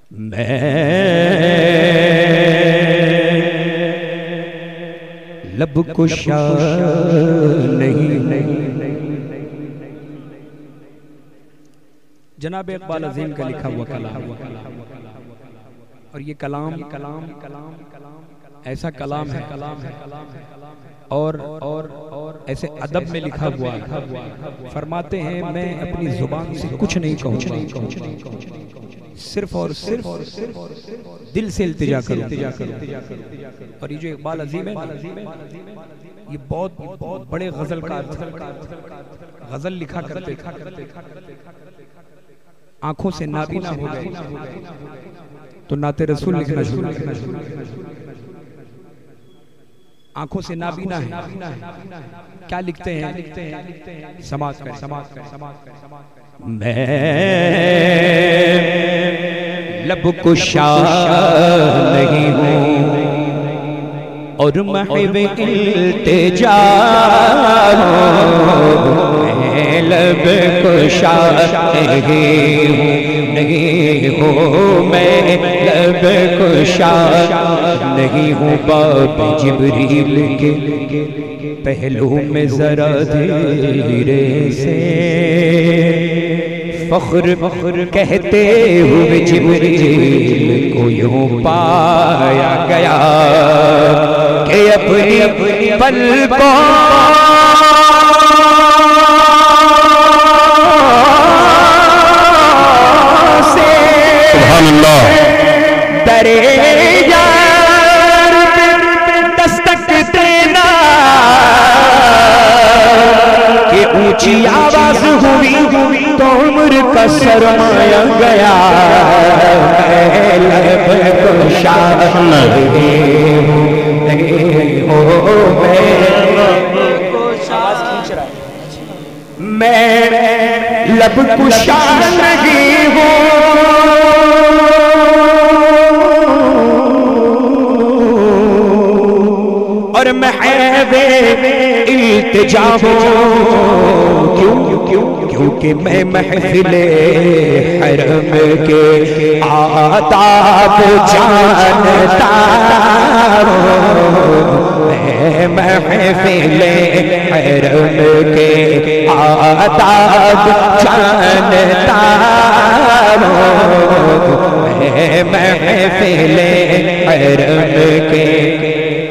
मैं लब कुशा नहीं। जनाब इकबाल अजीम का लिखा हुआ कलाम, और ये कलाम ऐसा कलाम है और ऐसे अदब में लिखा हुआ है। फरमाते हैं मैं अपनी जुबान से कुछ नहीं कहूँगा, सिर्फ और सिर्फ दिल से इल्तिजा करूँ। और ये जो इकबाल अजीम है, ये बहुत बड़े गजलकार गजल लिखा करते, आंखों से नाबीना हो गए तो नाते रसूल लिखना शुरू। आंखों से नाबीना है, क्या लिखते हैं? समाज कर मैं लब कुशा नहीं हूँ और महव इल्तिजा मैं लब कुशा नहीं हूँ मैं लब कुशा नहीं हूँ। बाब जिब्रील के पहलू में जरा धीरे से फख्र कहते हुए जिब्रील को यूं पाया गया कि अपनी पलकों से सुभान अल्लाह दरे यार दस्तक देना कि ऊंची आवाज हुई तो उम्र का सरमाया गया। मैं लब कुशा नहीं हूँ और महव इल्तिजा हूँ। क्योंकि मैं महफिले हरम के आदाब जानता हूँ। मैं महफिले हरम के आदाब जानता हूँ। मैं महफिले हरम के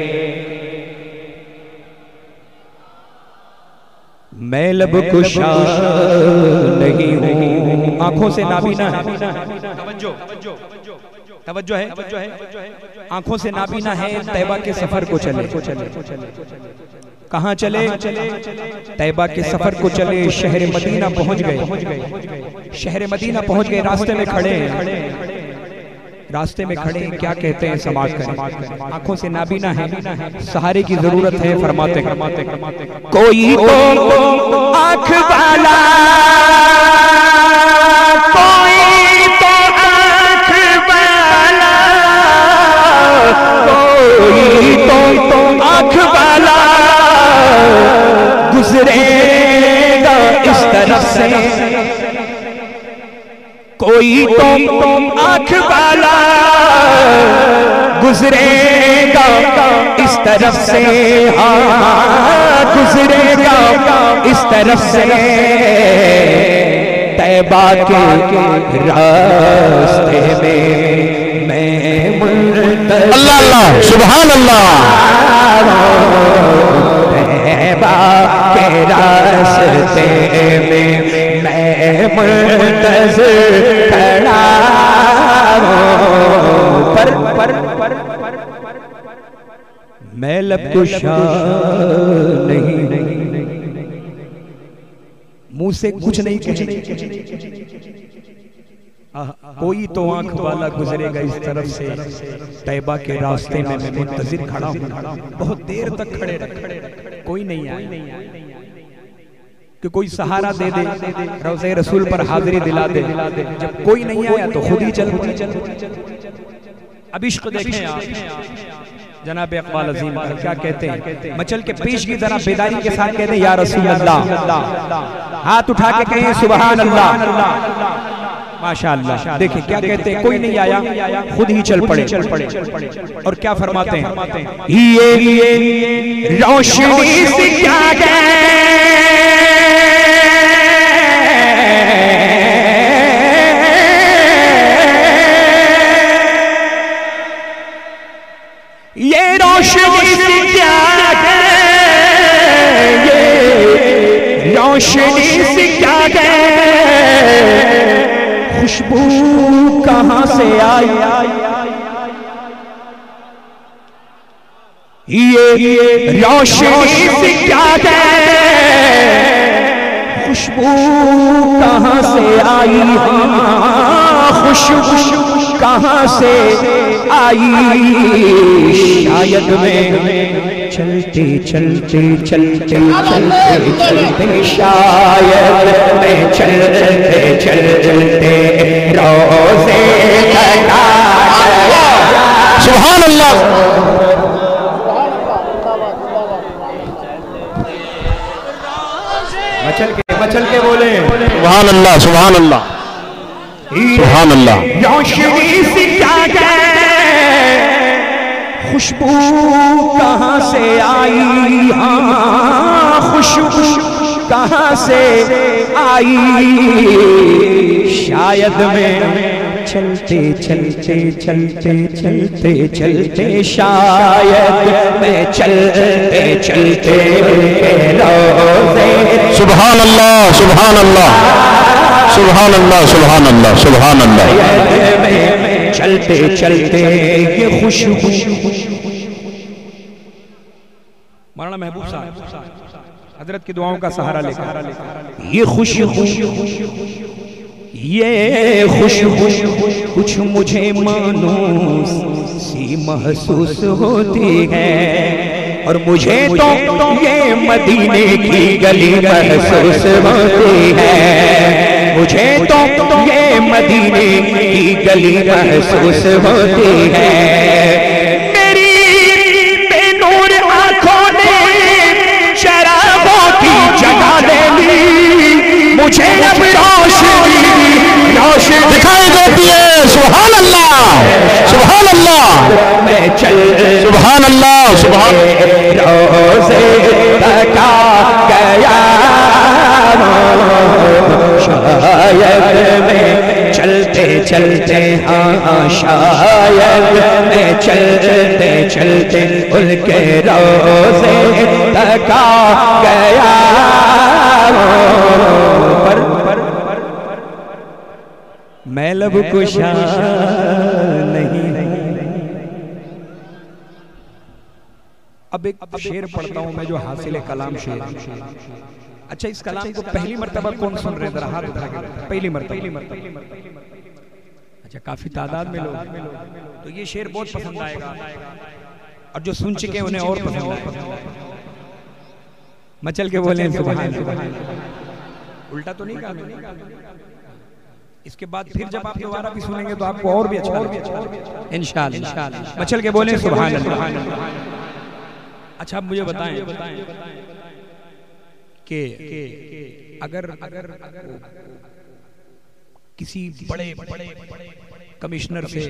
मैं लब कुशा नहीं हूँ। आंखों से नाबीना है, तवज्जो है, आंखों से नाबीना है। तैबा के सफर को चले, कहाँ चले? तैबा के सफर को चले। शहर मदीना पहुँच गए, शहर मदीना पहुँच गए। रास्ते में खड़े हैं, रास्ते में खड़े क्या कहते हैं? समाज करें। आंखों से नाबीना है, सहारे की जरूरत है। फरमाते कोई तो आंख वाला, कोई तो आंख वाला, कोई तो आंख वाला गुजरेगा इस तरफ से। कोई तो आंख वाला गुजरेगा इस तरफ से, हाँ गुजरेगा इस तरफ से। तैबा के रास्ते में मैं अल्लाह अल्लाह सुभान अल्लाह। तैबा के रास्ते में मैं मुंतज़िर खड़ा हूँ। पर मैं लब कुशा नहीं, मुंह से कुछ नहीं कहे। कोई तो आंख वाला गुजरेगा इस तरफ से। तैबा के रास्ते में मैं मुंतज़िर खड़ा हूँ। बहुत देर तक खड़े रहे, कोई नहीं आया कि कोई सहारा दे दे, रोज़े रसूल पर हाजिरी दिला दे। जब कोई नहीं आया तो खुद ही चल। अब इश्क देखें आप, जनाब इकबाल अज़ीम क्या कहते हैं? मचल के पेश की तरह बेदारी के साथ कहते हैं या रसूल अल्लाह। हाथ उठा के कहें सुभान अल्लाह। माशाअल्लाह। देखिए क्या कहते हैं, कोई नहीं आया, खुद ही चल पड़े। और क्या फरमाते हैं, ये रोशनी से क्या ये रोशनी से क्या ये रोशनी से क्या खुशबू कहां से आई, ये रोशनी से क्या खुशबू कहां से आई, खुशबू कहां से आई, शायद में चलते चलते चलते चलते चलते शायद में चलते चलते रोज़े कटा। सुभान अल्लाह। मचल के बोले सुभान अल्लाह सुभान अल्लाह सुभान अल्लाह। रोशनी से क्या खुशबू कहां से आई, हाँ खुशबू कहां से आई, शायद में चलते चलते चलते चलते चलते शायद में चलते चलते रोज़े। सुभान अल्लाह सुभान अल्लाह सुभान अल्लाह सुभान अल्लाह सुभान अल्लाह। चलते चलते ये खुशबू। मौलाना महबूब साहब हजरत की दुआओं का सहारा लेकर ये खुशबू कुछ मुझे मानूस सी महसूस होती है, और मुझे तो ये मदीने की गली महसूस होती है, मुझे तो ये मदीने की गली महसूस होती है। मेरी बेनूर आंखों ने शराबों की जगह ले ली, मुझे अब रोशनी दिखाई देती है। सुभान अल्लाह सुभान अल्लाह सुभान अल्लाह सुभान। रोज़े तका गया शायद में चलते चलते, हाँ शायद में चलते चलते उनके रोज़े तका गया। मैं लब कुशा नहीं। अब एक शेर पढ़ता हूं मैं जो हासिल कलाम शेर। अच्छा इस कलाम को पहली मर्तबा कौन सुन रहे हैं, जरा हाथ उठा के। पहली मर्तबा। अच्छा काफी तादाद में लोग, तो ये शेर बहुत पसंद आएगा, और जो सुन चुके हैं उन्हें और पसंद आएगा। मचल के बोले सुभान अल्लाह। उल्टा तो नहीं कहा। इसके बाद फिर जब आप दोबारा भी सुनेंगे तो आपको और भी अच्छा लगेगा इंशाअल्लाह। मचल के बोले सुभान अल्लाह। अच्छा आप मुझे बताएं कि अगर किसी बड़े कमिश्नर से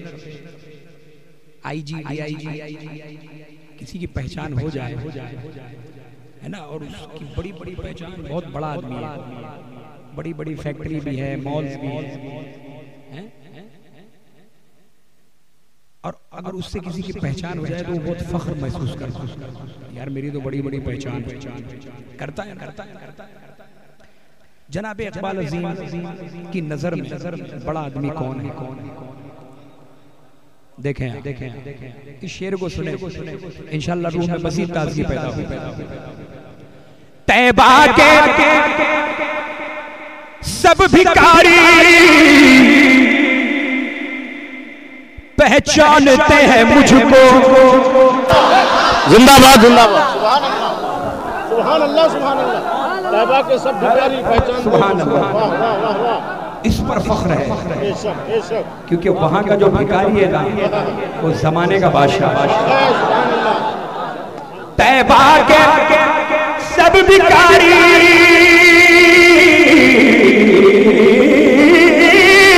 आईजी डीआईजी किसी की पहचान हो जाए है ना, और उसकी बड़ी बड़ी पहचान, बहुत बड़ा आदमी है, बड़ी बड़ी फैक्ट्री भी है, मॉल्स भी हैं, और अगर उससे किसी की पहचान हो जाए तो वो बहुत फख्र महसूस करता है, यार मेरी तो बड़ी बड़ी पहचान करता है। जनाब इकबाल अज़ीम की नजर में बड़ा आदमी कौन है? देखें इस शेर को सुने, इंशाअल्लाह रूह में मज़ीद ताज़गी पैदा हो। तैबा के सब भिखारी पहचानते हैं मुझको। जिंदाबाद जिंदाबाद। सुभान अल्लाह सुभान अल्लाह। तैबा के सब भिखारी पहचानते हैं। सुभान अल्लाह। इस पर फख्र है, क्योंकि वहां का जो भिखारी है ना वो जमाने का बादशाह। तैबा के सब भिखारी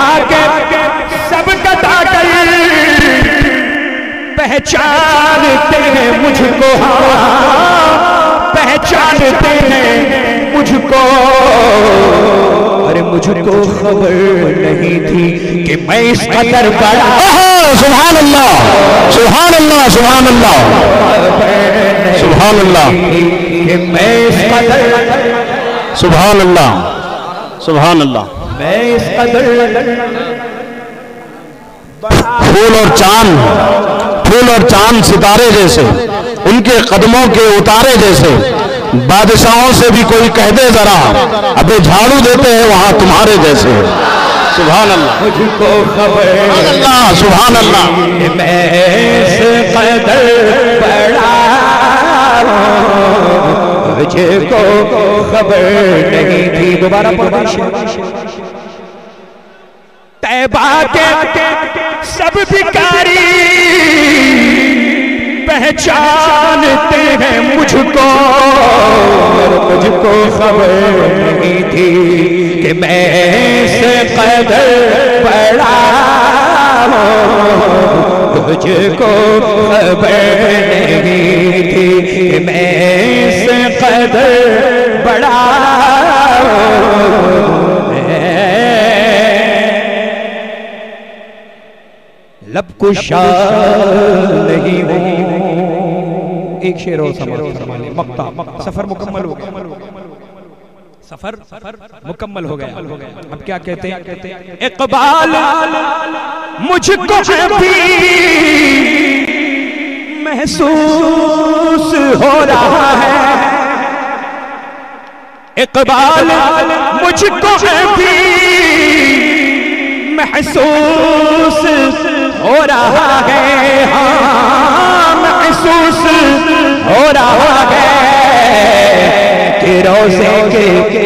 के सब कटा कर पहचानते हैं मुझको, पहचानते हैं मुझको। अरे मुझको खबर नहीं थी कि मैं इस कदर बड़ा। सुभान अल्लाह, सुभान अल्लाह, सुभान अल्लाह, सुभान अल्लाह, कि मैं इस कदर, सुभान अल्लाह, सुभान अल्लाह। मैं इस कदर फूल और चांद, फूल और चांद सितारे जैसे, उनके कदमों के उतारे जैसे, बादशाहों से भी कोई कह दे जरा, अबे झाड़ू देते हैं वहां तुम्हारे जैसे। सुभान अल्लाह, मुझको खबर अल्लाह, सुभान अल्लाह। मैं इस कदर बड़ा, मुझको खबर नहीं थी। दोबारा पढ़ो। तैबा के सब भिखारी पहचानते हैं मुझको, मुझको खबर नहीं थी कि मैं इस कदर बड़ा, मुझको खबर नहीं थी कि मैं इस कदर बड़ा। लब कुशा नहीं हूँ। एक शेर और फरमा ले। मक्ता, सफर मुकम्मल हो गया, सफर मुकम्मल हो गया। अब क्या कहते हैं? इकबाल मुझको भी महसूस हो रहा है, इकबाल मुझको भी महसूस हो रहा है, हाँ महसूस हो रहा है कि रोज़े के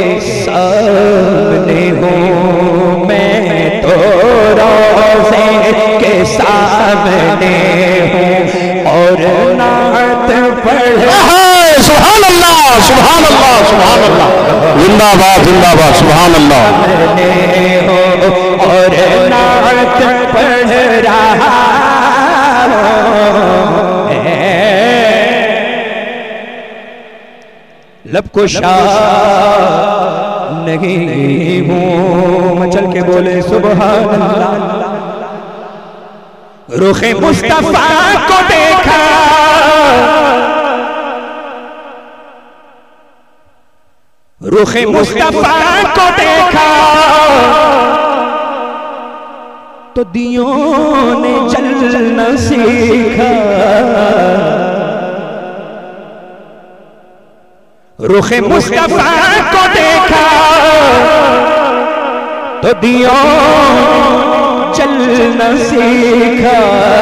सामने हूँ मैं, तो रोज़े के सामने हूँ और नात पढ़। सुभान अल्लाह, सुभान अल्लाह, सुभान अल्लाह, जिंदाबाद, जिंदाबाद, सुभान अल्लाह। और नात पढ़ रहा है, लब को शाह नहीं हूँ। मचल के बोले सुभान अल्लाह। रुखे मुस्तफा को देखा, रुखे मुस्तफा को देखा तो दियों ने जलना सीखा, रुखे मुस्तफा को देखा तो दियों जलना सीखा।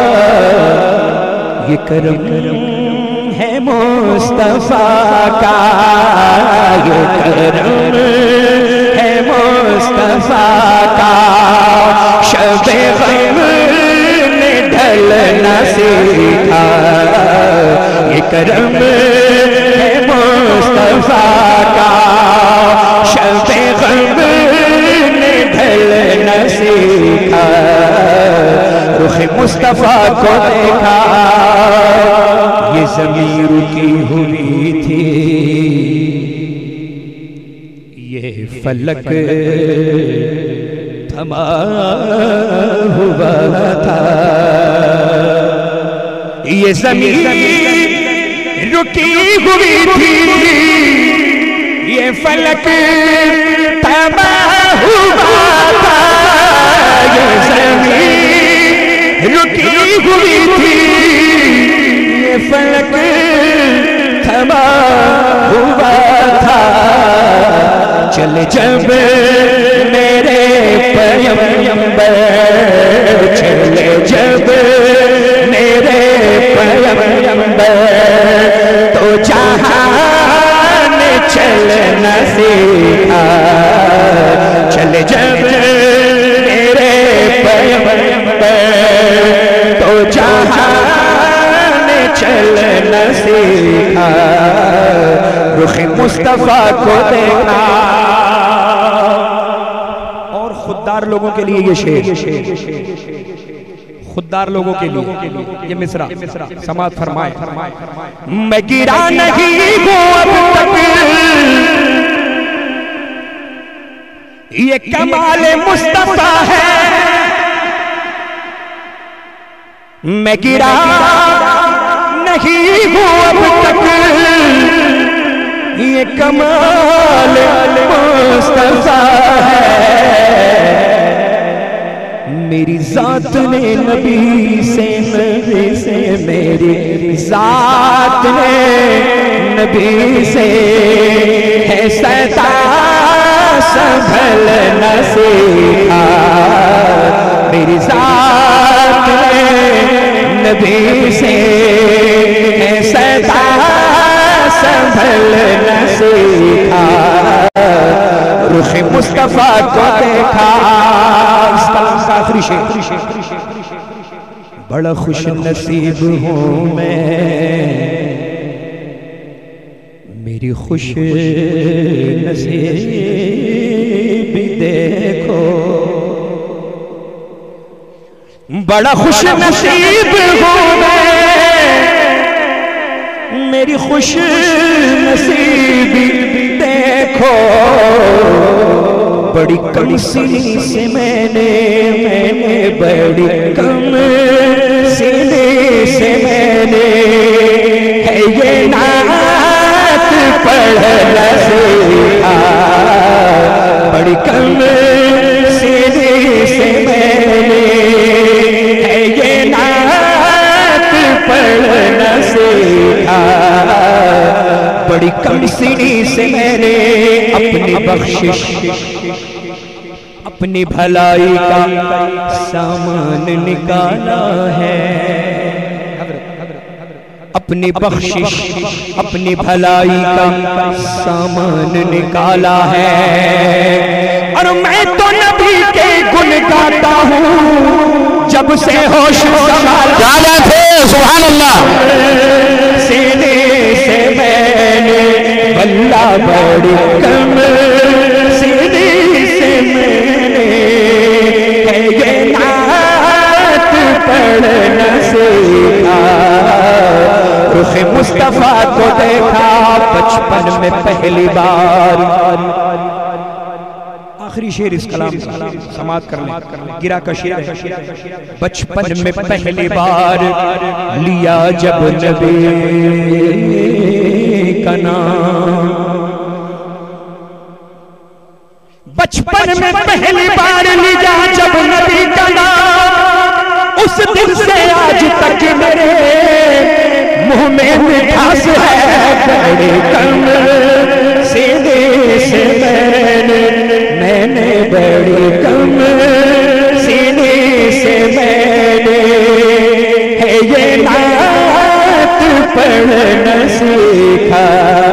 ये करम है मुस्तफा का, ये करम है मुस्तफा का। शबे गम ने ढलना सीखा, ये करम है मुस्तफा का। शबे गम ने ढलना सीखा, रुख मुस्तफा को देखा। ये ज़मीं रुकी हुई थी, ये फलक थमा हुआ था। ये ज़मीं रुकी हुई थी, ये फलक थमा हुआ था। ये ज़मीं रुकी हुई थी, ये फलक थमा हुआ था। चल जब मेरे पैगंबर, चले जब मेरे पैगंबर, तो जहान चलना सीखा। चले जब मेरे पैगंबर, तो जहान चलना सीखा। रुख मुस्तफा को देखा और खुद खुददार लोगों के लिए ये शेर, खुददार लोगों के लिए ये मिसरा समात फरमाए। मैं गिरा नहीं हूं अब तक, ये कमाल मुस्तफा है। मैं गिरा नहीं हूं अब तक, ये कमाल मुस्तफा है। मेरी जात ने नबी से मेरी जात ने नबी से है सदा संभल न सीखा। मेरी जात ने नबी से है सदा संभल न सीखा। रुख मुस्तफा को देखा। इस कलाम का आखिरी शेर। बड़ा खुश नसीब हूँ मैं, मेरी खुश नसीब देखो। बड़ा खुश नसीब हूँ मैं, मेरी खुश नसीबी देखो। बड़ी कम सीने से मैंने बड़ी कम सीने से मैंने है ये नात पढ़ना सीखा। बड़ी कम सीने से मैंने है ये नात पढ़ना सीखा। बड़ी कम सीनी से मैंने अपनी बख्शिश अपनी भलाई का सामान निकाला है। अपनी बख्शिश अपनी भलाई का सामान निकाला है। और मैं तो नबी के गुण गाता हूँ जब से होश संभाला थे। सुभान अल्लाह। सीने से मैंने बल्ला बड़ी कम सीने से मैंने है ये नात पढ़ना सीखा। रुख मुस्तफा को देखा बचपन में पहली बार। आखिरी शेर इस कलाम समात कर लें। गिरा का शेर है। बचपन में पहली बार लिया जब नबी का नाम। बचपन में पहली बार लिया जब नबी का नाम। उस दिन से आज तक मेरे मुंह में मिठास है। बड़े कम सीने से मैंने बड़ी कम सीने से मैंने है ये नात पढ़ना सीखा।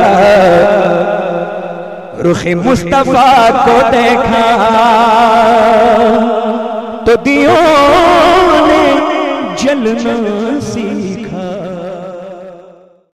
रुख मुस्तफा को देखा तो दियों ने जलना